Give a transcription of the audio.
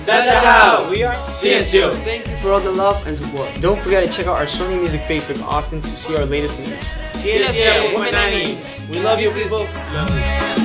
大家好, we are CNCO. Thank you for all the love and support. Don't forget to check out our Sony Music Facebook often to see our latest news. CNCO, we love you people. Love you.